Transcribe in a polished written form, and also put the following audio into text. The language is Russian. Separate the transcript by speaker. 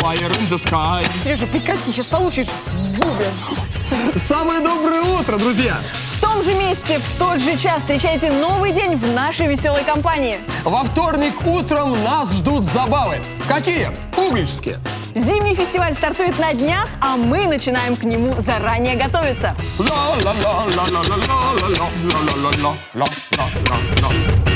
Speaker 1: fire in the sky.
Speaker 2: Сережа, прекрати, сейчас получишь бубен.
Speaker 3: Самое доброе утро, друзья!
Speaker 2: В том же месте, в тот же час встречайте новый день в нашей веселой компании.
Speaker 3: Во вторник утром нас ждут забавы. Какие? Угличские.
Speaker 2: Зимний фестиваль стартует на днях, а мы начинаем к нему заранее готовиться.
Speaker 1: La la la la la la la la la la la la la la la.